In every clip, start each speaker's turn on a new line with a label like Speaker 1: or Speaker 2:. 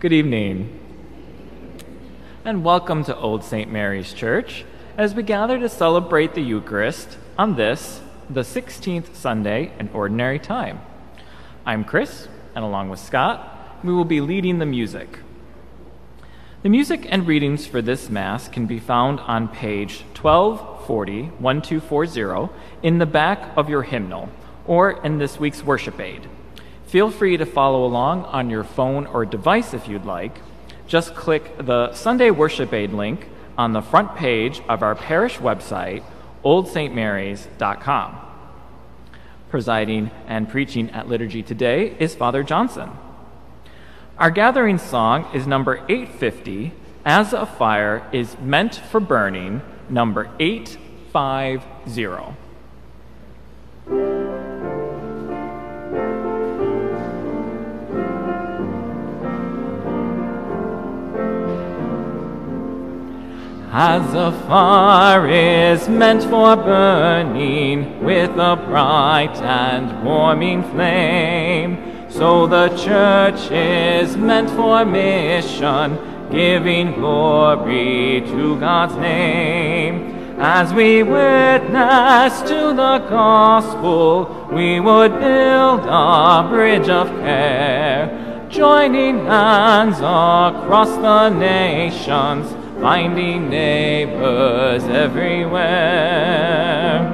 Speaker 1: Good evening, and welcome to Old St. Mary's Church as we gather to celebrate the Eucharist on this, the 16th Sunday in Ordinary Time. I'm Chris, and along with Scott, we will be leading the music. The music and readings for this Mass can be found on page 1240 in the back of your hymnal, or in this week's worship aid. Feel free to follow along on your phone or device if you'd like. Just click the Sunday Worship Aid link on the front page of our parish website, oldstmarys.com. Presiding and preaching at liturgy today is Father Johnson. Our gathering song is number 850, As a Fire is Meant for Burning, number 850. As a fire is meant for burning with a bright and warming flame, so the Church is meant for mission, giving glory to God's name. As we witness to the gospel, we would build a bridge of care, joining hands across the nations, finding neighbors everywhere.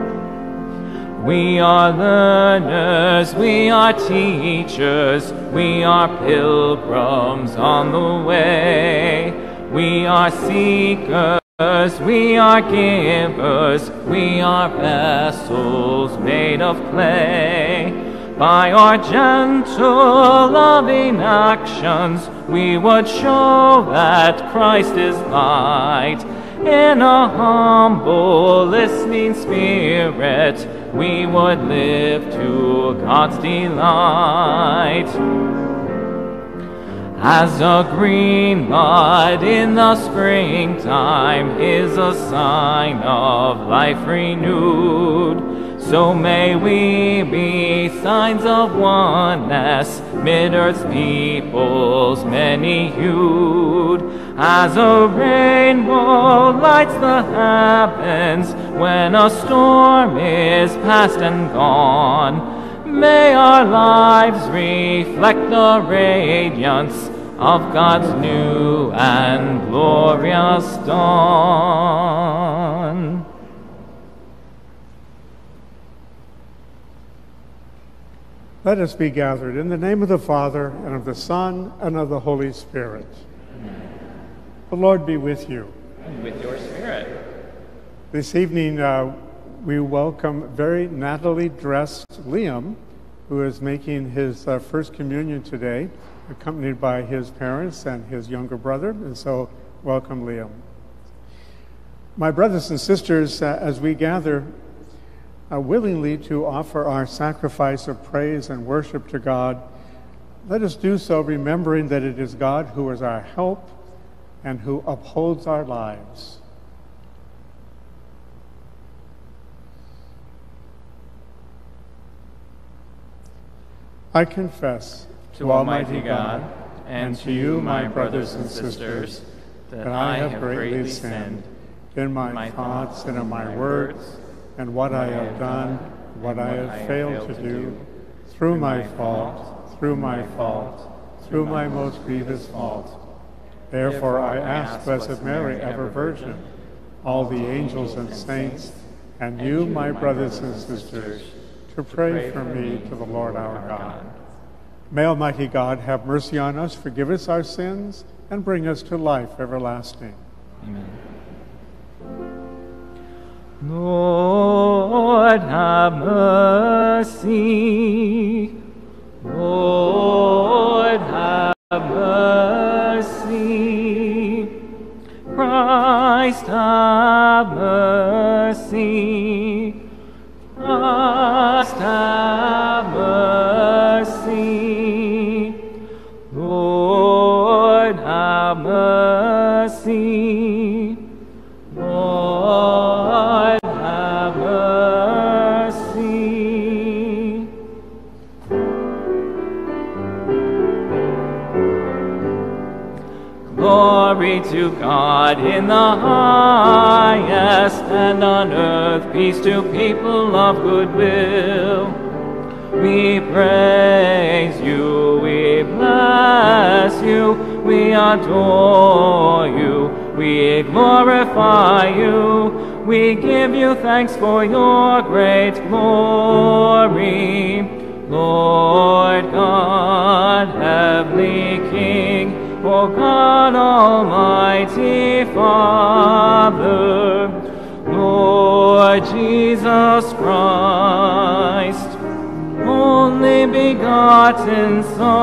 Speaker 1: We are learners, we are teachers, we are pilgrims on the way. We are seekers, we are givers, we are vessels made of clay. By our gentle, loving actions, we would show that Christ is light. In a humble, listening spirit, we would live to God's delight. As a green bud in the springtime is a sign of life renewed, so may we be signs of oneness mid earth's peoples many-hued. As a rainbow lights the heavens when a storm is past and gone, may our lives reflect the radiance of God's new and glorious dawn.
Speaker 2: Let us be gathered in the name of the Father, and of the Son, and of the Holy Spirit.
Speaker 1: Amen.
Speaker 2: The Lord be with you.
Speaker 1: And with your spirit.
Speaker 2: This evening, we welcome very nattily dressed Liam, who is making his first communion today, accompanied by his parents and his younger brother, and so welcome, Liam. My brothers and sisters, as we gather willingly to offer our sacrifice of praise and worship to God, let us do so remembering that it is God who is our help and who upholds our lives. I confess
Speaker 1: to Almighty God and to you, my brothers and sisters, that I have greatly sinned
Speaker 2: in my thoughts and in my words, and what I have done, what I have failed to do, through my fault, through my most grievous fault. Therefore I ask Blessed Mary, ever Virgin, all the angels and saints, and you, my brothers and sisters, to pray for me to the Lord our God. May Almighty God have mercy on us, forgive us our sins, and bring us to life everlasting.
Speaker 1: Amen. Lord, have mercy. Lord, have mercy. Christ, have mercy. Christ, have mercy. Lord, have mercy. Lord, have mercy. Glory to God in the highest, and on earth peace to people of good will. We praise you, we bless you, we adore you, we glorify you, we give you thanks for your great glory. Lord God, heavenly King, O God, almighty Father, Lord Jesus Christ, only begotten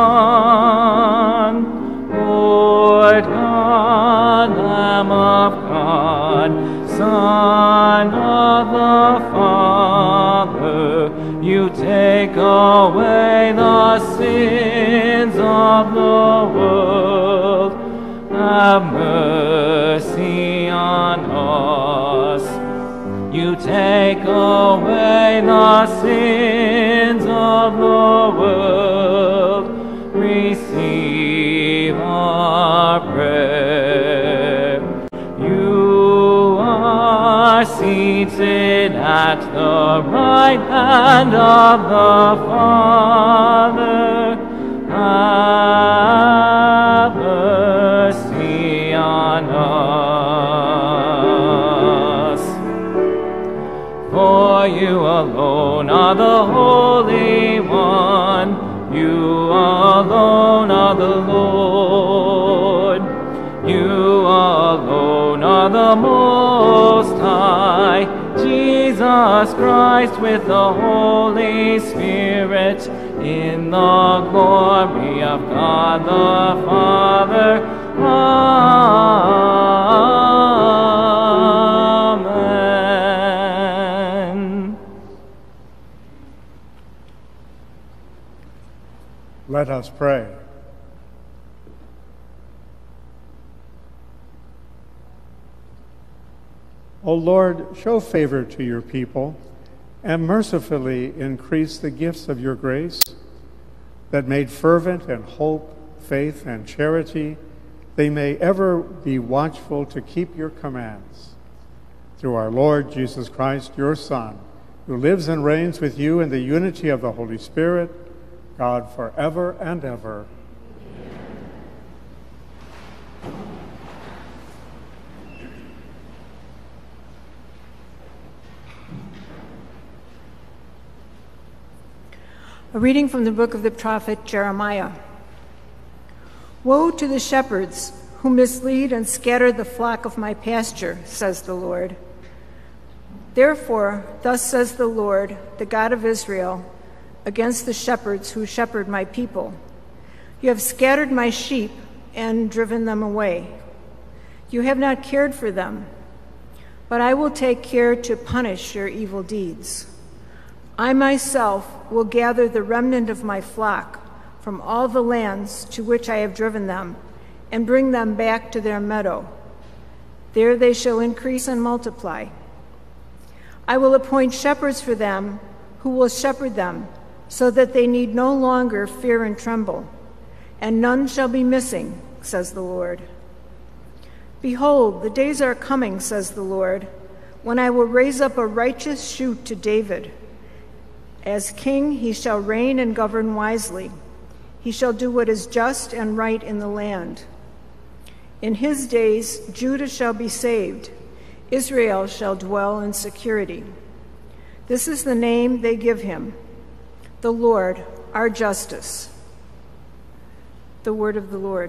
Speaker 1: Son, Lord God, Lamb of God, Son of the Father, you take away the sins of the world. Have mercy on us. You take away the sins of the world. Receive our prayer. You are seated at the right hand of the Father. Have mercy on us. For you alone are the Holy One. You alone are the Lord. You alone are the Most High. Jesus Christ with the Holy Spirit, in the glory of God the Father. Amen.
Speaker 2: Let us pray. O Lord, show favor to your people and mercifully increase the gifts of your grace, that made fervent in hope, faith, and charity, they may ever be watchful to keep your commands. Through our Lord Jesus Christ, your Son, who lives and reigns with you in the unity of the Holy Spirit, God forever and ever.
Speaker 3: A reading from the book of the prophet Jeremiah. Woe to the shepherds who mislead and scatter the flock of my pasture, says the Lord. Therefore, thus says the Lord, the God of Israel, against the shepherds who shepherd my people. You have scattered my sheep and driven them away. You have not cared for them, but I will take care to punish your evil deeds. I myself will gather the remnant of my flock from all the lands to which I have driven them, and bring them back to their meadow. There they shall increase and multiply. I will appoint shepherds for them who will shepherd them, so that they need no longer fear and tremble, and none shall be missing, says the Lord. Behold, the days are coming, says the Lord, when I will raise up a righteous shoot to David. As king, he shall reign and govern wisely. He shall do what is just and right in the land. In his days, Judah shall be saved. Israel shall dwell in security. This is the name they give him, the Lord, our justice. The word of the Lord.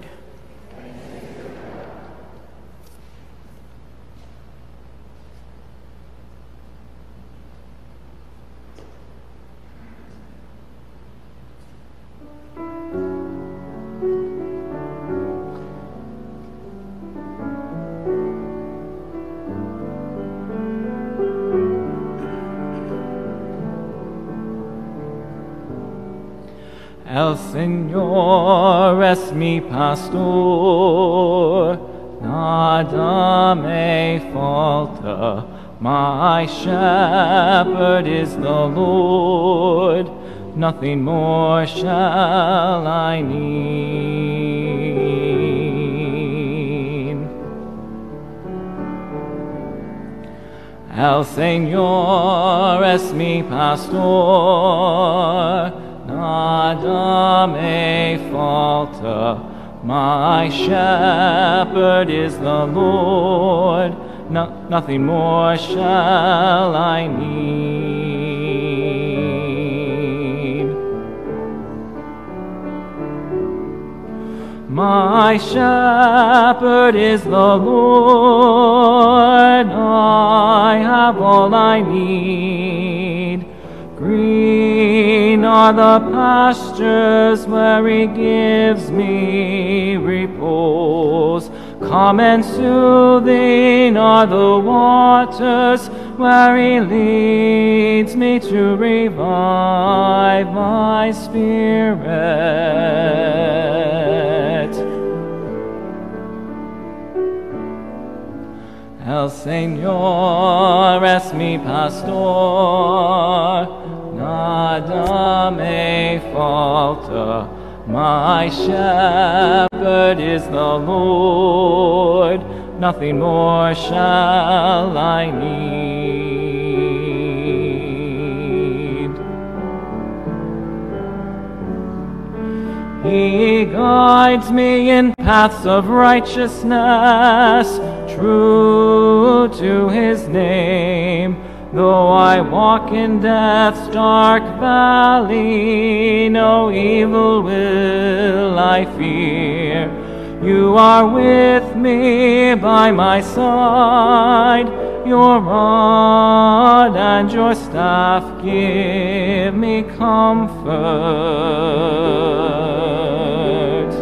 Speaker 1: El Señor es mi pastor, nada me falta. My shepherd is the Lord, nothing more shall I need. El Señor es mi pastor, nada me falta. My shepherd is the Lord, nothing more shall I need. My shepherd is the Lord, I have all I need. Green are the pastures where he gives me repose. Calm and soothing are the waters where he leads me to revive my spirit. El Señor es mi pastor, nada me falta. My shepherd is the Lord, nothing more shall I need. He guides me in paths of righteousness, true to his name. Though I walk in death's dark valley, no evil will I fear. You are with me by my side. Your rod and your staff give me comfort.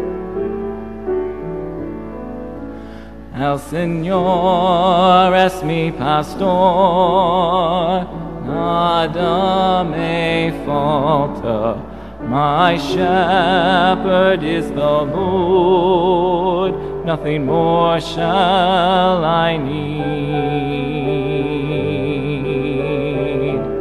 Speaker 1: El Señor es mi pastor, nada me falta. My shepherd is the Lord, nothing more shall I need.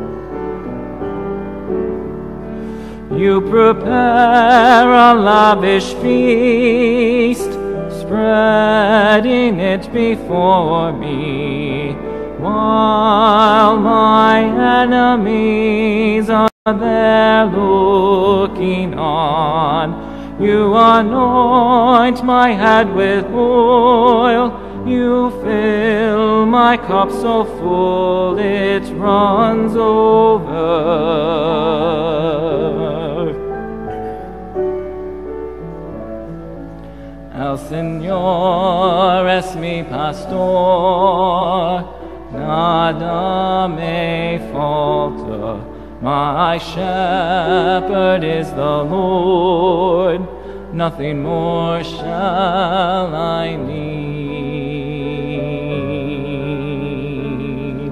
Speaker 1: You prepare a lavish feast, spreading it before me, while my enemies are there looking on. You anoint my head with oil, you fill my cup so full it runs over. El Señor es mi pastor, nada me falta. My shepherd is the Lord, nothing more shall I need.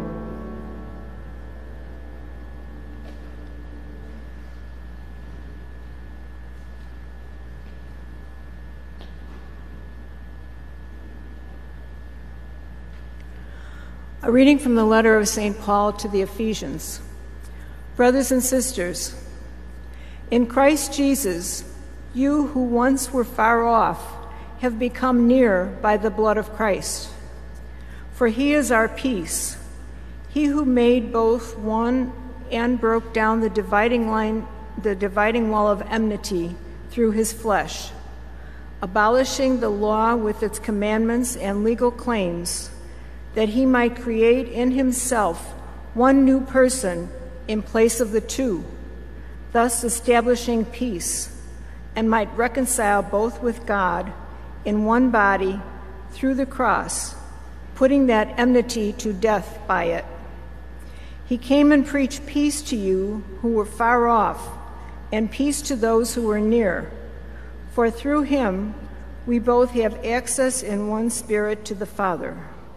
Speaker 3: A reading from the letter of St. Paul to the Ephesians. Brothers and sisters, in Christ Jesus, you who once were far off have become near by the blood of Christ. For he is our peace, he who made both one and broke down the dividing wall of enmity through his flesh, abolishing the law with its commandments and legal claims, that he might create in himself one new person in place of the two, thus establishing peace, and might reconcile both with God in one body through the cross, putting that enmity to death by it. He came and preached peace to you who were far off, and peace to those who were near. For through him we both have access in one Spirit to the Father.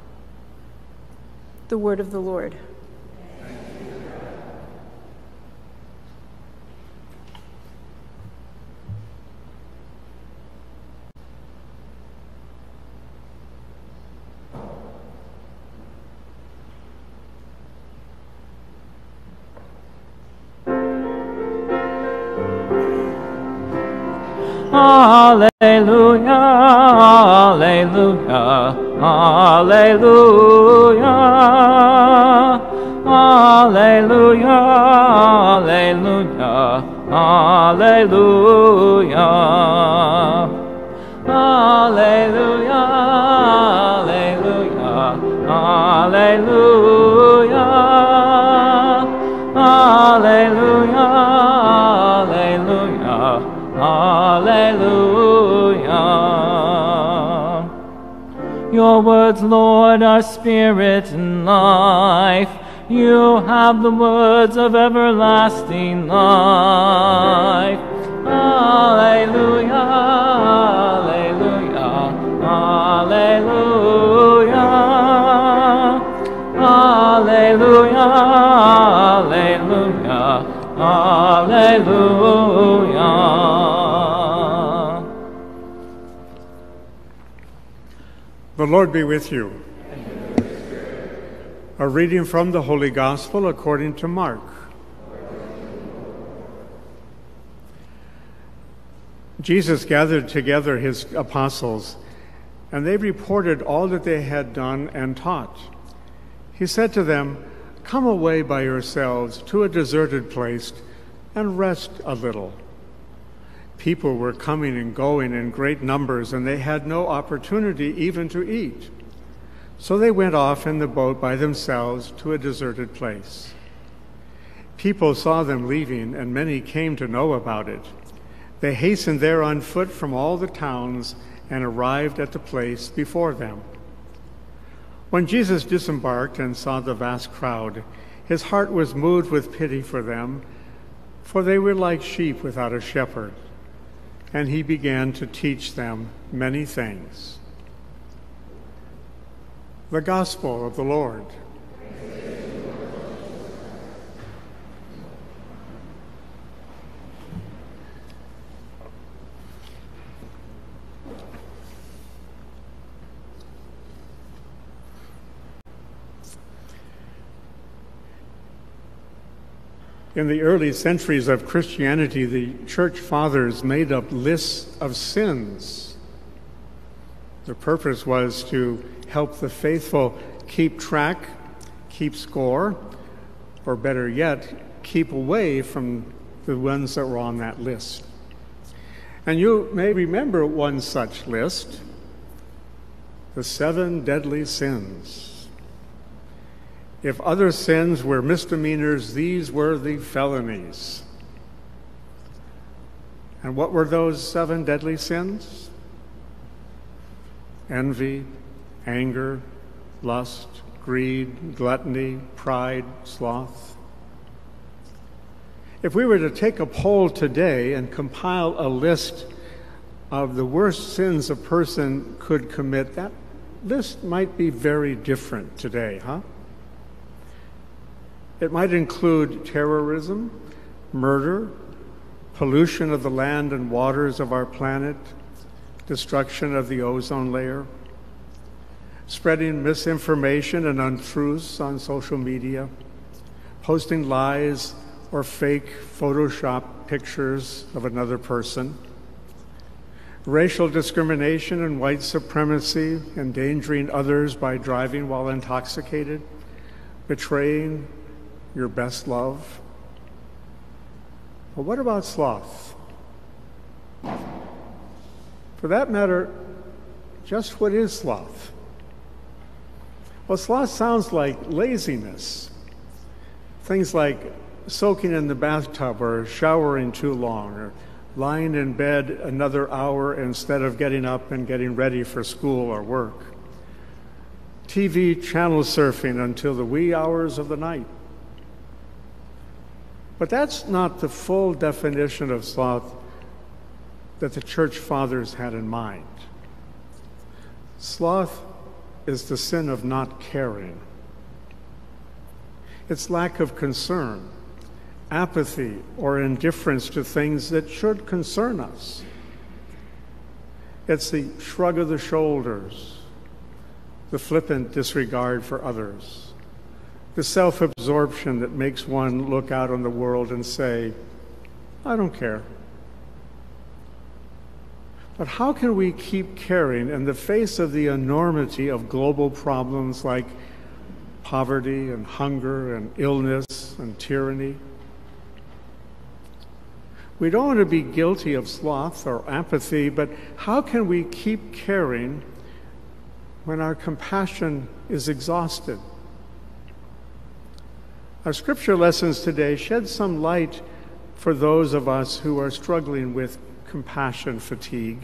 Speaker 3: The word of the Lord.
Speaker 1: Alleluia, alleluia, alleluia. Alleluia, alleluia, alleluia. Alleluia, alleluia, alleluia. Alleluia, alleluia, alleluia. Your words, Lord, are spirit and life. You have the words of everlasting life. Alleluia, alleluia, alleluia. Alleluia, alleluia, alleluia.
Speaker 2: The Lord be with you. A reading from the Holy Gospel according to Mark. Jesus gathered together his apostles, and they reported all that they had done and taught. He said to them, "Come away by yourselves to a deserted place and rest a little." People were coming and going in great numbers, and they had no opportunity even to eat. So they went off in the boat by themselves to a deserted place. People saw them leaving, and many came to know about it. They hastened there on foot from all the towns and arrived at the place before them. When Jesus disembarked and saw the vast crowd, his heart was moved with pity for them, for they were like sheep without a shepherd. And he began to teach them many things. The Gospel of the Lord. In the early centuries of Christianity, the church fathers made up lists of sins. The purpose was to help the faithful keep track, keep score, or better yet, keep away from the ones that were on that list. And you may remember one such list, the 7 deadly sins. If other sins were misdemeanors, these were the felonies. And what were those 7 deadly sins? Envy, anger, lust, greed, gluttony, pride, sloth. If we were to take a poll today and compile a list of the worst sins a person could commit, that list might be very different today, huh? It might include terrorism, murder, pollution of the land and waters of our planet, destruction of the ozone layer, spreading misinformation and untruths on social media, posting lies or fake Photoshop pictures of another person, racial discrimination and white supremacy, endangering others by driving while intoxicated, betraying your best love. But what about sloth? For that matter, just what is sloth? Well, sloth sounds like laziness. Things like soaking in the bathtub or showering too long or lying in bed another hour instead of getting up and getting ready for school or work. TV channel surfing until the wee hours of the night. But that's not the full definition of sloth that the church fathers had in mind. Sloth is the sin of not caring. It's lack of concern, apathy, or indifference to things that should concern us. It's the shrug of the shoulders, the flippant disregard for others, the self-absorption that makes one look out on the world and say, I don't care. But how can we keep caring in the face of the enormity of global problems like poverty and hunger and illness and tyranny? We don't want to be guilty of sloth or apathy, but how can we keep caring when our compassion is exhausted? Our scripture lessons today shed some light for those of us who are struggling with compassion fatigue.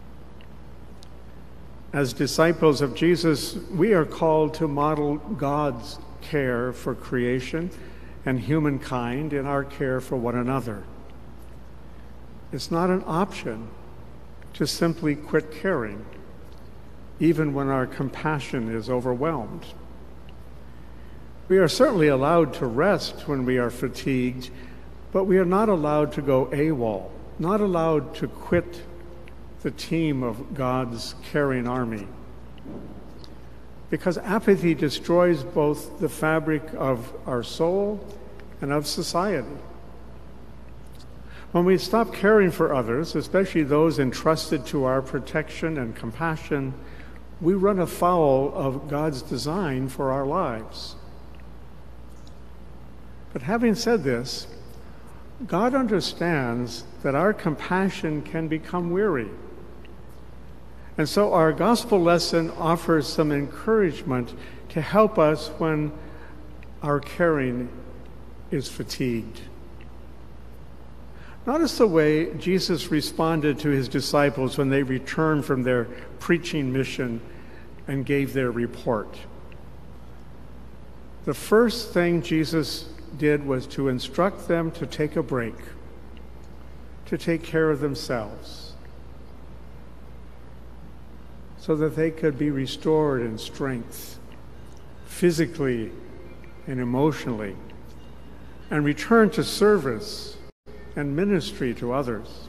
Speaker 2: As disciples of Jesus, we are called to model God's care for creation and humankind in our care for one another. It's not an option to simply quit caring, even when our compassion is overwhelmed. We are certainly allowed to rest when we are fatigued, but we are not allowed to go AWOL, not allowed to quit the team of God's caring army. Because apathy destroys both the fabric of our soul and of society. When we stop caring for others, especially those entrusted to our protection and compassion, we run afoul of God's design for our lives. But having said this, God understands that our compassion can become weary. And so our gospel lesson offers some encouragement to help us when our caring is fatigued. Notice the way Jesus responded to his disciples when they returned from their preaching mission and gave their report. The first thing Jesus did was to instruct them to take a break, to take care of themselves, so that they could be restored in strength, physically and emotionally, and return to service and ministry to others.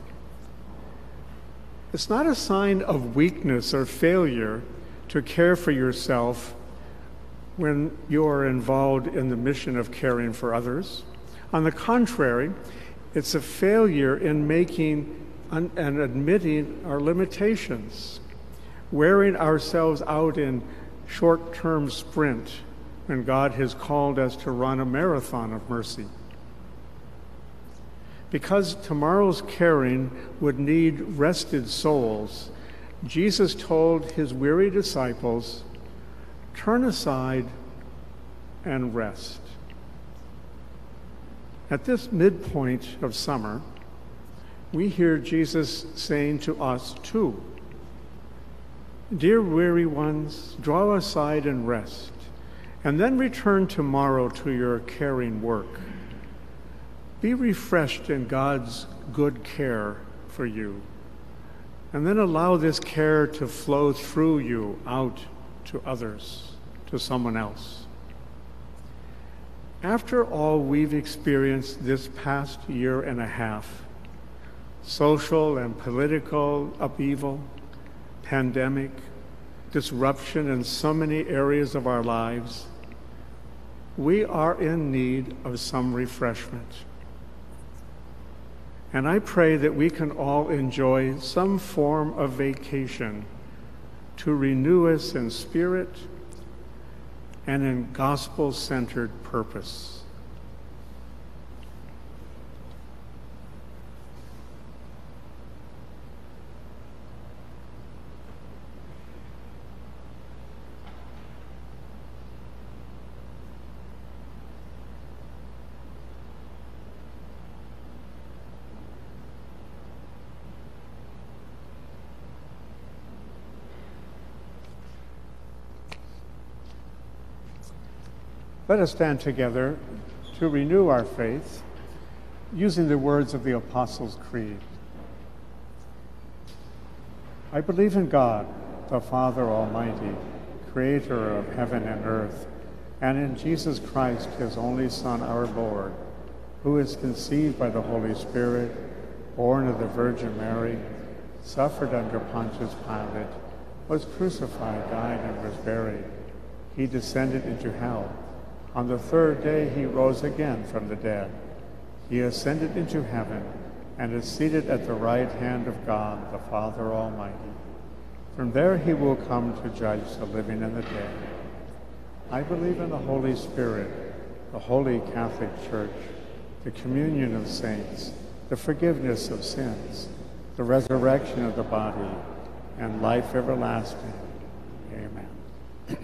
Speaker 2: It's not a sign of weakness or failure to care for yourself when you are involved in the mission of caring for others. On the contrary, it's a failure in making and admitting our limitations, wearing ourselves out in short-term sprint when God has called us to run a marathon of mercy. Because tomorrow's caring would need rested souls, Jesus told his weary disciples, "Turn aside and rest." At this midpoint of summer, we hear Jesus saying to us too, "Dear weary ones, draw aside and rest, and then return tomorrow to your caring work. Be refreshed in God's good care for you, and then allow this care to flow through you out to others, to someone else." After all we've experienced this past year and a half, social and political upheaval, pandemic, disruption in so many areas of our lives, we are in need of some refreshment. And I pray that we can all enjoy some form of vacation to renew us in spirit and in gospel-centered purpose. Let us stand together to renew our faith using the words of the Apostles' Creed. I believe in God, the Father Almighty, creator of heaven and earth, and in Jesus Christ, his only Son, our Lord, who is conceived by the Holy Spirit, born of the Virgin Mary, suffered under Pontius Pilate, was crucified, died, and was buried. He descended into hell. On the third day he rose again from the dead. He ascended into heaven and is seated at the right hand of God, the Father Almighty. From there he will come to judge the living and the dead. I believe in the Holy Spirit, the Holy Catholic Church, the communion of saints, the forgiveness of sins, the resurrection of the body, and life everlasting. Amen.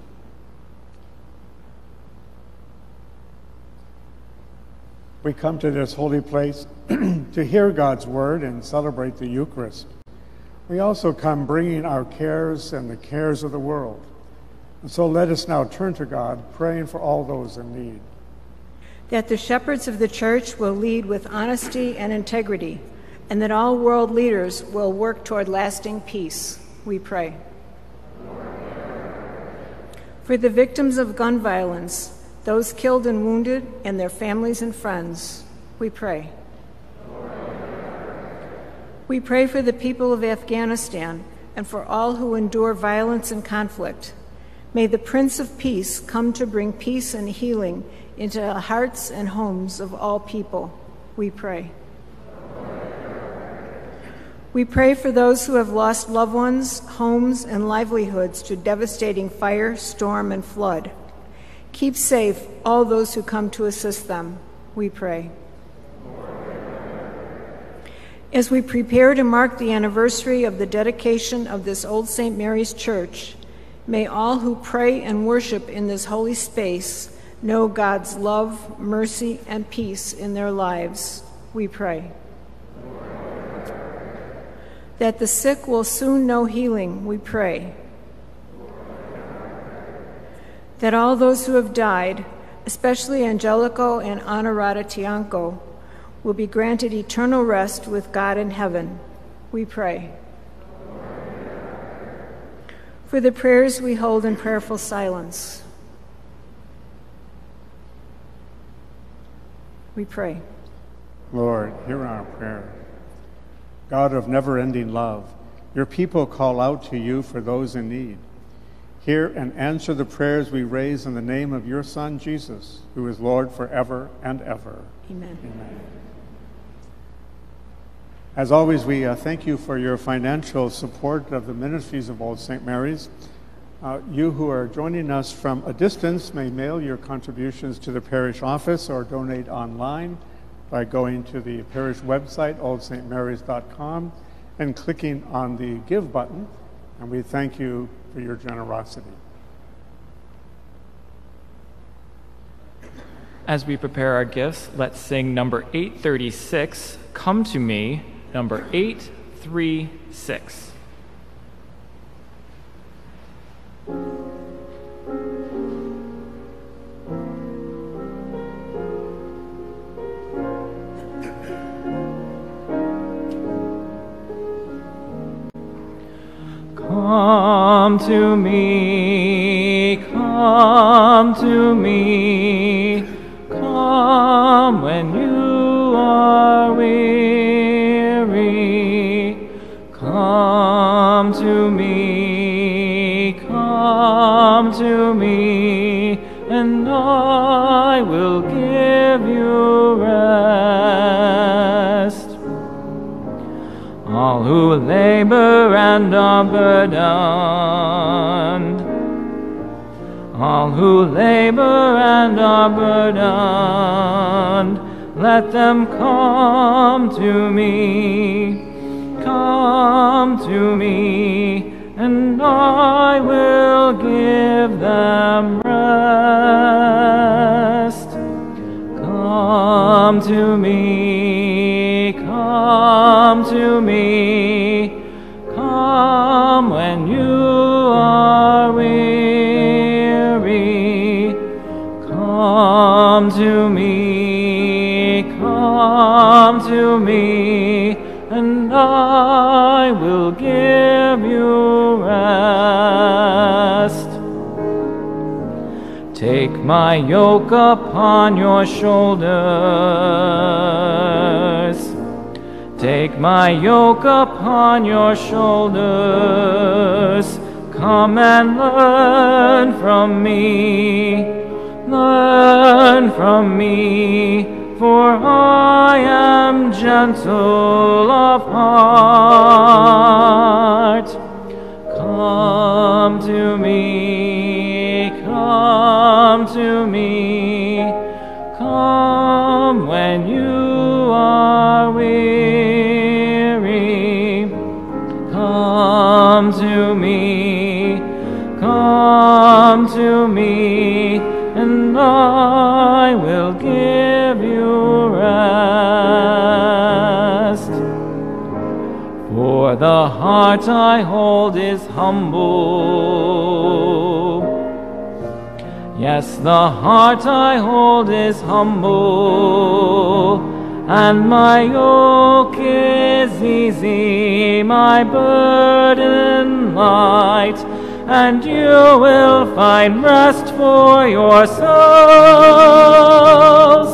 Speaker 2: We come to this holy place to hear God's word and celebrate the Eucharist. We also come bringing our cares and the cares of the world. And so let us now turn to God, praying for all those in need.
Speaker 3: That the shepherds of the church will lead with honesty and integrity, and that all world leaders will work toward lasting peace, we pray. For the victims of gun violence, those killed and wounded, and their families and friends, we pray. We pray for the people of Afghanistan and for all who endure violence and conflict. May the Prince of Peace come to bring peace and healing into the hearts and homes of all people, we pray. We pray for those who have lost loved ones, homes, and livelihoods to devastating fire, storm, and flood. Keep safe all those who come to assist them, we pray. As we prepare to mark the anniversary of the dedication of this Old St. Mary's Church, may all who pray and worship in this holy space know God's love, mercy, and peace in their lives, we pray. That the sick will soon know healing, we pray. That all those who have died, especially Angelico and Honorata Tianco, will be granted eternal rest with God in heaven, we pray. For the prayers we hold in prayerful silence, we pray.
Speaker 2: Lord, hear our prayer. God of never-ending love, your people call out to you for those in need. Hear and answer the prayers we raise in the name of your Son, Jesus, who is Lord forever and ever.
Speaker 3: Amen.
Speaker 2: Amen. As always, we thank you for your financial support of the ministries of Old St. Mary's. You who are joining us from a distance may mail your contributions to the parish office or donate online by going to the parish website, oldstmarys.com, and clicking on the Give button. And we thank you for your generosity.
Speaker 1: As we prepare our gifts, let's sing number 836, Come to Me, number 836. Come to me, come to me, come when you are weary. Come to me, and I will give you rest. All who labor and are burdened, all who labor and are burdened, let them come to me, and I will give them rest. Come to me, come when you are weary. Come to me, and I will give you rest. Take my yoke upon your shoulders. Take my yoke upon your shoulders. Come and learn from me, for I am gentle of heart. Come to me, come to me, come when you are weary. Come to me, and I will give you rest. For the heart I hold is humble. Yes, the heart I hold is humble, and my yoke is easy, my burden light, and you will find rest for your souls.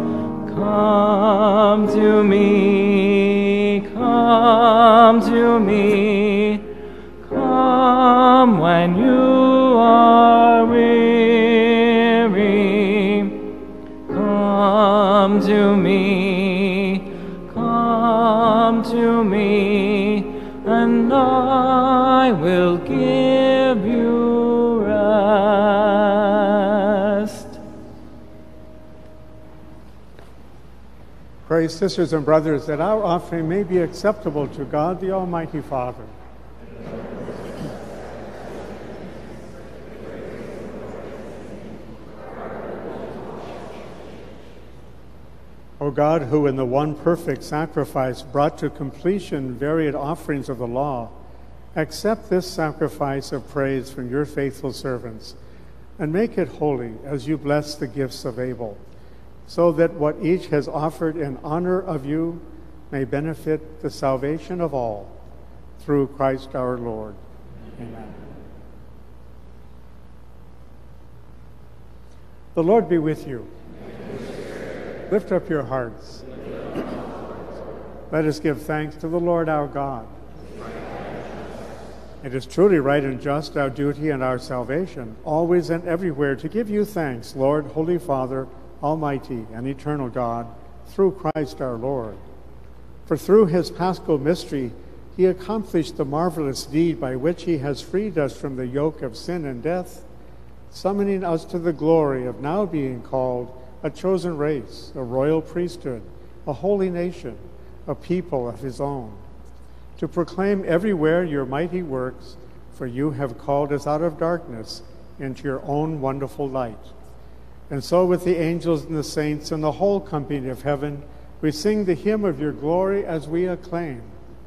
Speaker 1: Come to me, come to me, come when you are weary. Come to me, and I will give you rest.
Speaker 2: Pray, sisters and brothers, that our offering may be acceptable to God, the Almighty Father. O God, who in the one perfect sacrifice brought to completion varied offerings of the law, accept this sacrifice of praise from your faithful servants, and make it holy as you bless the gifts of Abel, so that what each has offered in honor of you may benefit the salvation of all, through Christ our Lord. Amen. The Lord be with you. Lift up your hearts. Let us give thanks to the Lord our God. It is truly right and just, our duty and our salvation, always and everywhere to give you thanks, Lord, Holy Father, Almighty and eternal God, through Christ our Lord. For through his paschal mystery, he accomplished the marvelous deed by which he has freed us from the yoke of sin and death, summoning us to the glory of now being called a chosen race, a royal priesthood, a holy nation, a people of his own, to proclaim everywhere your mighty works, for you have called us out of darkness into your own wonderful light. And so with the angels and the saints and the whole company of heaven, we sing the hymn of your glory as we acclaim.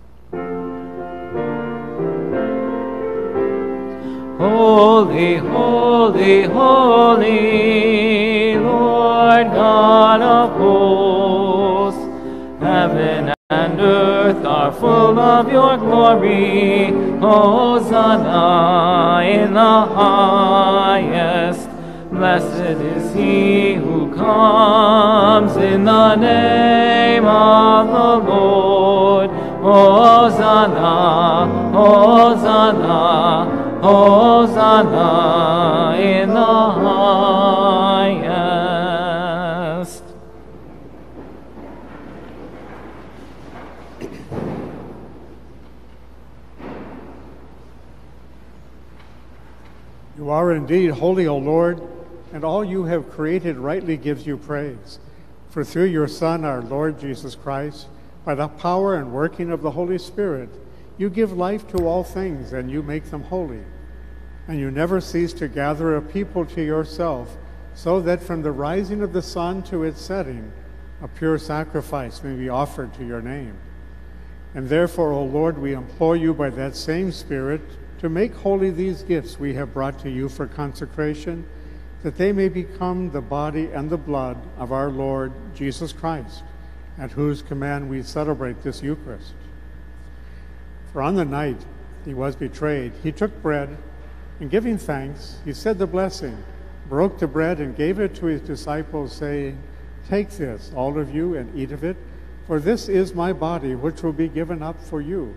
Speaker 1: Holy, holy, holy, Lord God of hosts, heaven and earth are full of your glory. Hosanna in the highest. Blessed is he who comes in the name of the Lord. Hosanna, Hosanna, Hosanna in the highest.
Speaker 2: You are indeed holy, O Lord, and all you have created rightly gives you praise. For through your Son, our Lord Jesus Christ, by the power and working of the Holy Spirit, you give life to all things, and you make them holy. And you never cease to gather a people to yourself, so that from the rising of the sun to its setting, a pure sacrifice may be offered to your name. And therefore, O Lord, we implore you by that same Spirit to make holy these gifts we have brought to you for consecration, that they may become the body and the blood of our Lord Jesus Christ, at whose command we celebrate this Eucharist. For on the night he was betrayed, he took bread, and giving thanks, he said the blessing, broke the bread, and gave it to his disciples, saying, "Take this, all of you, and eat of it, for this is my body, which will be given up for you."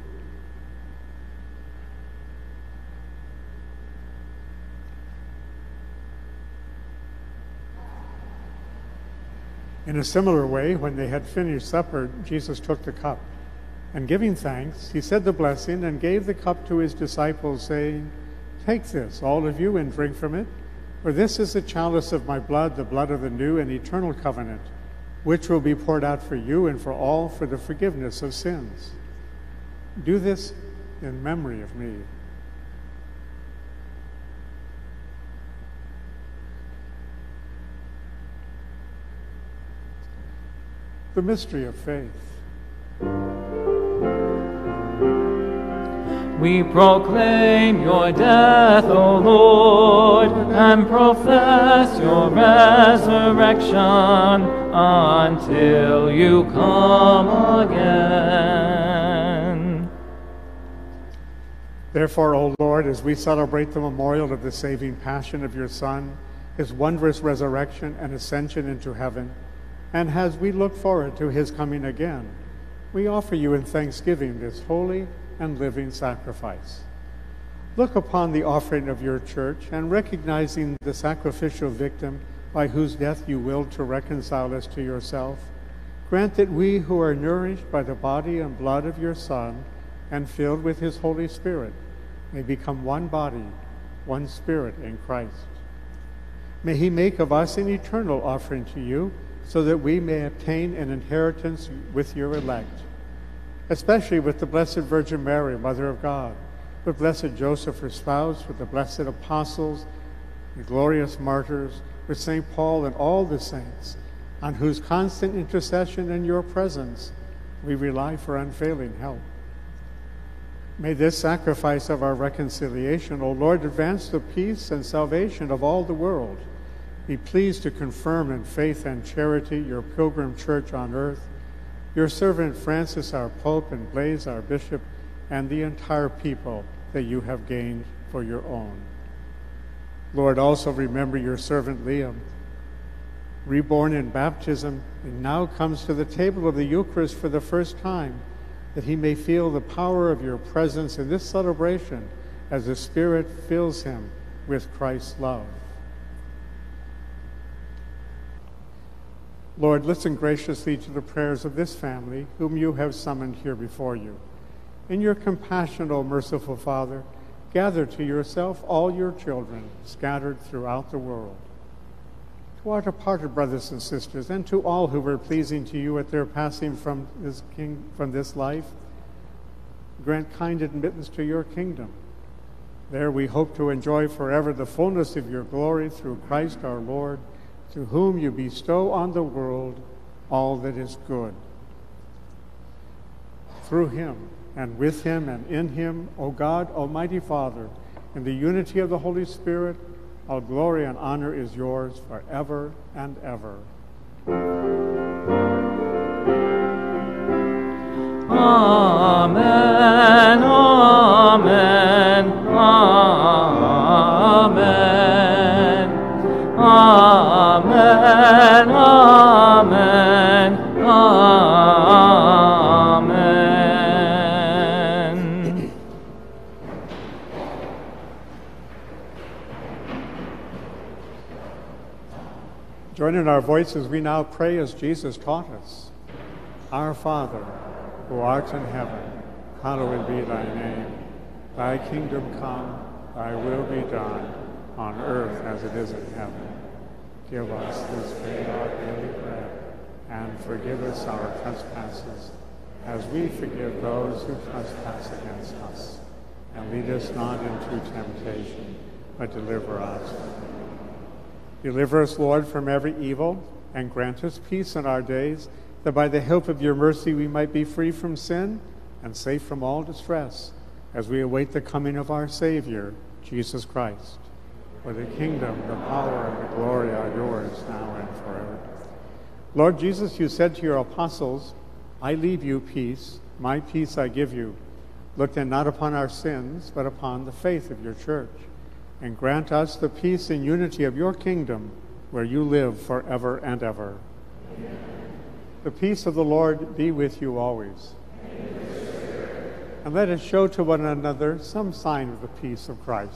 Speaker 2: In a similar way, when they had finished supper, Jesus took the cup, and giving thanks, he said the blessing and gave the cup to his disciples, saying, "Take this, all of you, and drink from it, for this is the chalice of my blood, the blood of the new and eternal covenant, which will be poured out for you and for all for the forgiveness of sins. Do this in memory of me." The mystery of faith.
Speaker 1: We proclaim your death, O Lord, and profess your resurrection until you come again.
Speaker 2: Therefore, O Lord, as we celebrate the memorial of the saving passion of your Son, his wondrous resurrection and ascension into heaven, and as we look forward to his coming again, we offer you in thanksgiving this holy and living sacrifice. Look upon the offering of your church, and recognizing the sacrificial victim by whose death you willed to reconcile us to yourself, grant that we who are nourished by the body and blood of your Son and filled with his Holy Spirit may become one body, one spirit in Christ. May he make of us an eternal offering to you, so that we may obtain an inheritance with your elect, especially with the Blessed Virgin Mary, Mother of God, with Blessed Joseph, her spouse, with the blessed apostles, the glorious martyrs, with St. Paul and all the saints, on whose constant intercession in your presence we rely for unfailing help. May this sacrifice of our reconciliation, O Lord, advance the peace and salvation of all the world. Be pleased to confirm in faith and charity your pilgrim church on earth, your servant Francis, our Pope, and Blaise, our Bishop, and the entire people that you have gained for your own. Lord, also remember your servant Liam, reborn in baptism, and now comes to the table of the Eucharist for the first time, that he may feel the power of your presence in this celebration as the Spirit fills him with Christ's love. Lord, listen graciously to the prayers of this family, whom you have summoned here before you. In your compassion, O merciful Father, gather to yourself all your children scattered throughout the world. To our departed brothers and sisters, and to all who were pleasing to you at their passing from this life, grant kind admittance to your kingdom. There we hope to enjoy forever the fullness of your glory through Christ our Lord, through whom you bestow on the world all that is good. Through him, and with him, and in him, O God, Almighty Father, in the unity of the Holy Spirit, all glory and honor is yours forever and ever.
Speaker 1: Amen, amen, amen, amen, amen, amen.
Speaker 2: Join in our voices, we now pray as Jesus taught us. Our Father, who art in heaven, hallowed be thy name. Thy kingdom come, thy will be done, on earth as it is in heaven. Give us this day our daily bread, and forgive us our trespasses, as we forgive those who trespass against us. And lead us not into temptation, but deliver us from evil. Deliver us, Lord, from every evil, and grant us peace in our days, that by the help of your mercy we might be free from sin and safe from all distress, as we await the coming of our Savior, Jesus Christ. For the kingdom, the power, and the glory are yours now and forever. Lord Jesus, you said to your apostles, I leave you peace, my peace I give you. Look then not upon our sins, but upon the faith of your church, and grant us the peace and unity of your kingdom, where you live forever and ever. Amen. The peace of the Lord be with you always. And let us show to one another some sign of the peace of Christ.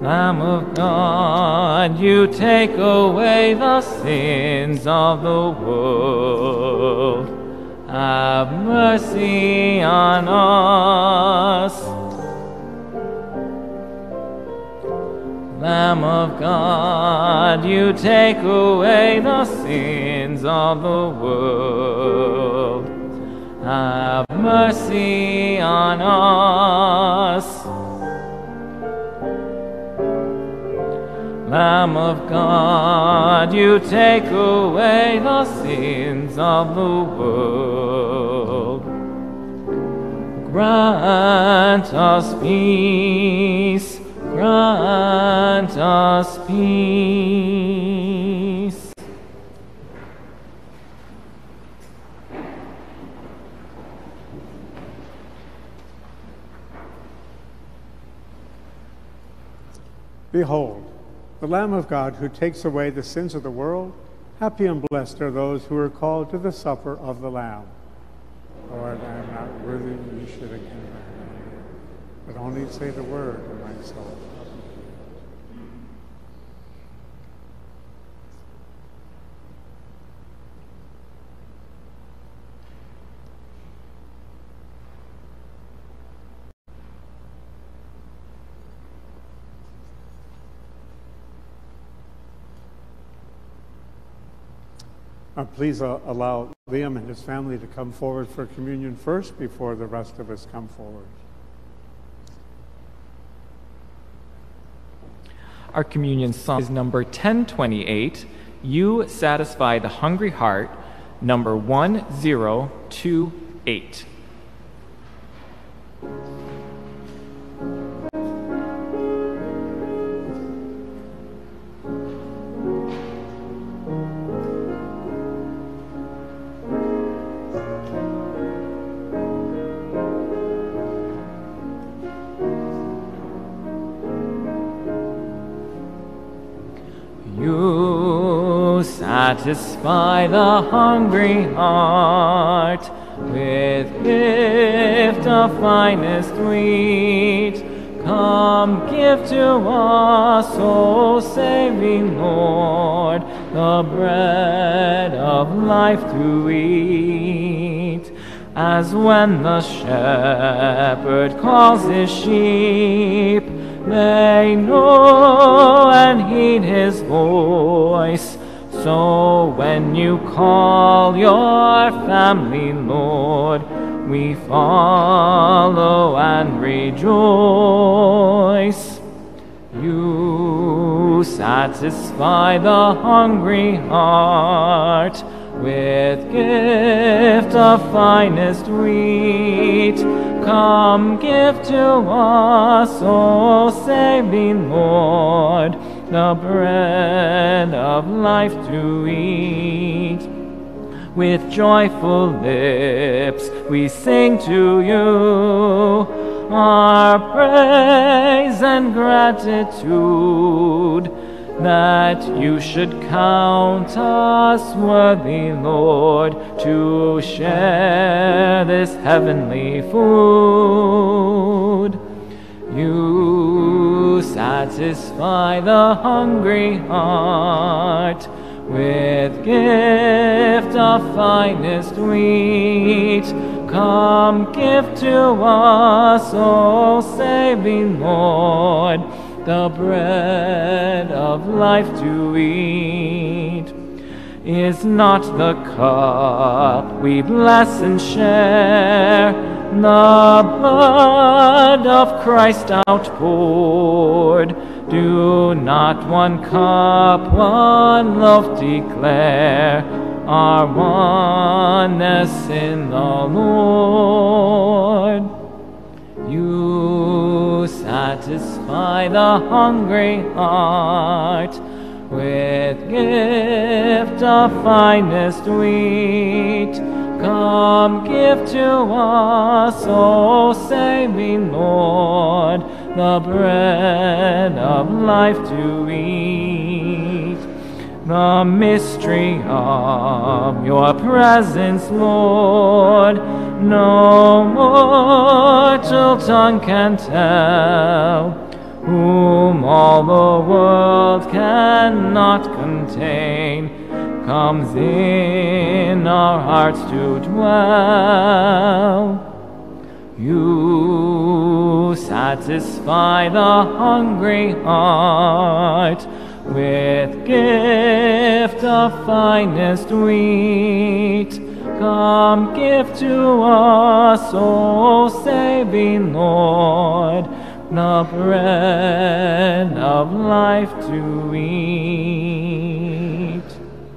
Speaker 1: Lamb of God, you take away the sins of the world. Have mercy on us. Lamb of God, you take away the sins of the world. Have mercy on us. Lamb of God, you take away the sins of the world. Grant us peace, grant us peace.
Speaker 2: Behold, the Lamb of God who takes away the sins of the world. Happy and blessed are those who are called to the supper of the Lamb. Lord, I am not worthy that you should have come back, but only say the word, and my soul. Please allow Liam and his family to come forward for communion first before the rest of us come forward.
Speaker 1: Our communion song is number 1028, You Satisfy the Hungry Heart, number 1028. Satisfy the hungry heart with gift of finest wheat. Come, give to us, O saving Lord, the bread of life to eat. As when the shepherd calls his sheep, they know and heed his voice. So when you call your family, Lord, we follow and rejoice. You satisfy the hungry heart with gift of finest wheat. Come, give to us, O saving Lord, the bread of life to eat. With joyful lips we sing to you our praise and gratitude, that you should count us worthy, Lord, to share this heavenly food. You satisfy the hungry heart with gift of finest wheat. Come, give to us, O saving Lord, the bread of life to eat. Is not the cup we bless and share the blood of Christ outpoured? Do not one cup, one loaf declare our oneness in the Lord? You satisfy the hungry heart with gift of finest wheat. Come, give to us, O saving Lord, the bread of life to eat. The mystery of your presence, Lord, no mortal tongue can tell. whom all the world cannot contain, comes in our hearts to dwell. You satisfy the hungry heart with gift of finest wheat. Come, give to us, O saving Lord, the bread of life to eat.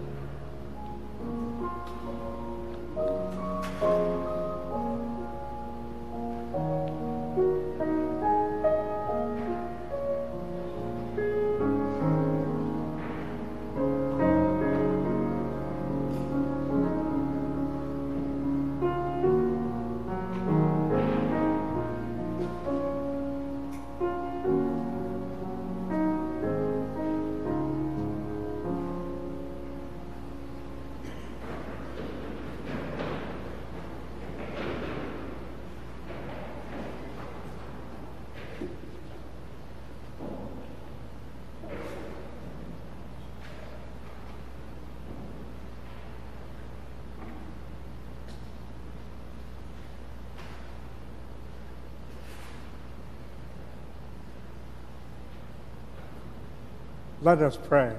Speaker 2: Let us pray.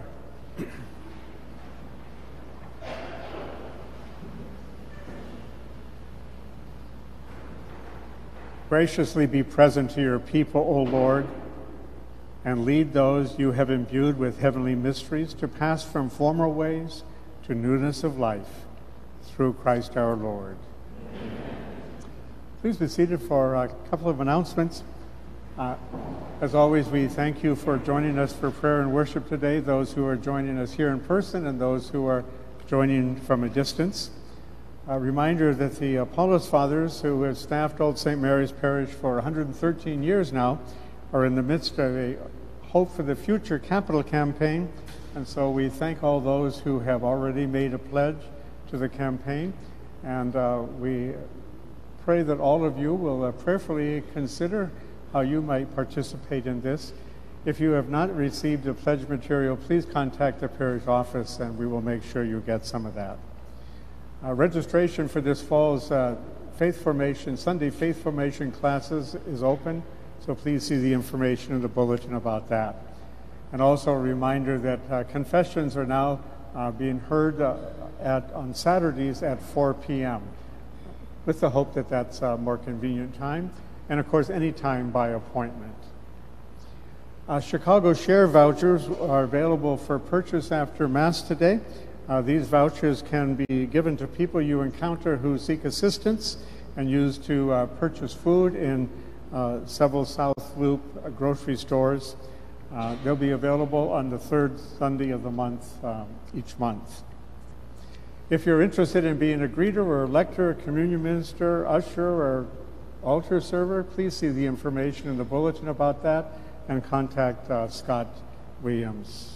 Speaker 2: Graciously be present to your people, O Lord, and lead those you have imbued with heavenly mysteries to pass from former ways to newness of life, through Christ our Lord. Amen. Please be seated for a couple of announcements. As always, we thank you for joining us for prayer and worship today, those who are joining us here in person and those who are joining from a distance. A reminder that the Apollos Fathers, who have staffed Old St. Mary's Parish for 113 years now, are in the midst of a Hope for the Future capital campaign, and so we thank all those who have already made a pledge to the campaign, and we pray that all of you will prayerfully consider how you might participate in this. If you have not received the pledge material, please contact the parish office and we will make sure you get some of that. Registration for this fall's Sunday Faith Formation classes is open, so please see the information in the bulletin about that. And also a reminder that confessions are now being heard on Saturdays at 4 p.m. with the hope that that's a more convenient time. And of course, any time by appointment. Chicago Share vouchers are available for purchase after Mass today. These vouchers can be given to people you encounter who seek assistance and used to purchase food in several South Loop grocery stores. They'll be available on the third Sunday of the month, each month. If you're interested in being a greeter or a lector, a communion minister, usher, or altar server, please see the information in the bulletin about that and contact Scott Williams.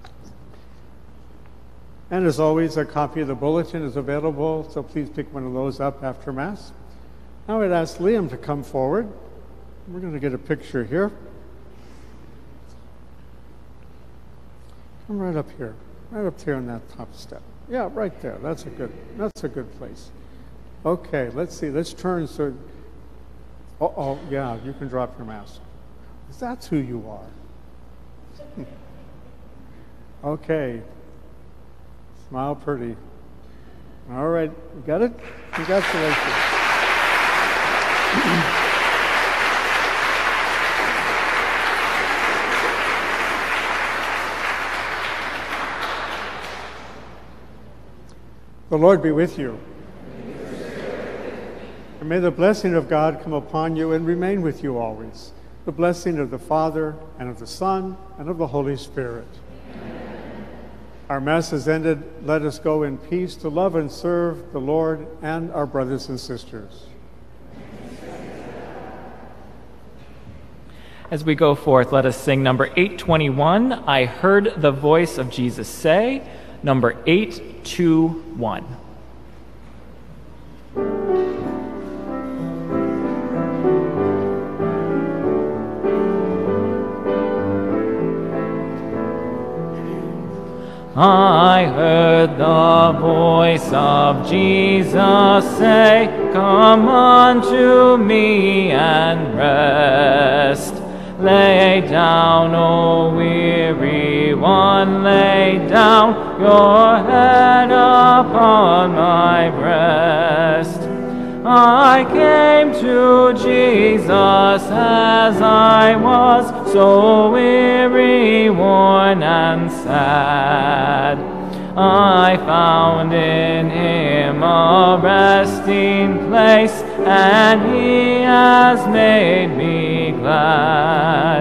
Speaker 2: And as always, a copy of the bulletin is available, so please pick one of those up after Mass. Now I'd ask Liam to come forward. We're going to get a picture here. Come right up here on that top step. Yeah, right there. That's a good place. Okay, let's see. Let's turn so. Oh, yeah, you can drop your mask. That's who you are. Okay. Smile pretty. All right, you got it? Congratulations. The Lord be with you. And may the blessing of God come upon you and remain with you always. The blessing of the Father, and of the Son, and of the Holy Spirit. Amen. Our Mass is ended. Let us go in peace to love and serve the Lord and our brothers and sisters.
Speaker 1: As we go forth, let us sing number 821, I Heard the Voice of Jesus Say, number 821. I heard the voice of Jesus say, "Come unto me and rest. Lay down, O weary one, lay down your head upon my breast." I came to Jesus as I was, so weary, worn, and sad. I found in him a resting place, and he has made me glad.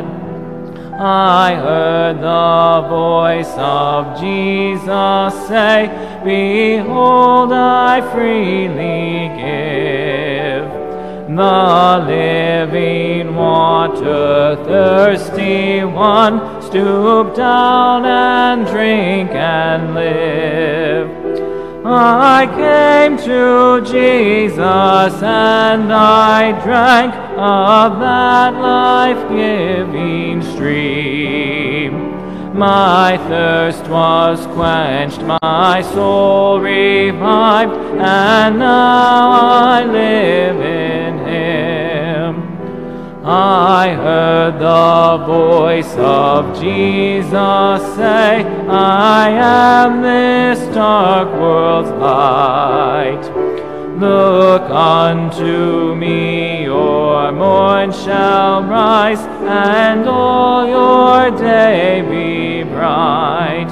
Speaker 1: I heard the voice of Jesus say, "Behold, I freely give the living water. Thirsty one, stoop down and drink and live." I came to Jesus and I drank of that life-giving stream. My thirst was quenched, my soul revived, and now I live in him. I heard the voice of Jesus say, "I am this dark world's light. Look unto me, your morn shall rise, and all your day be bright."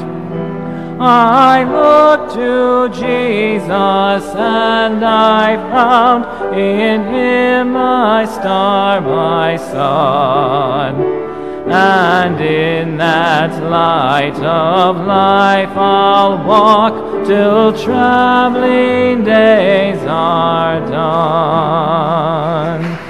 Speaker 1: I looked to Jesus and I found in him my star, my sun. And in that light of life I'll walk till traveling days are done.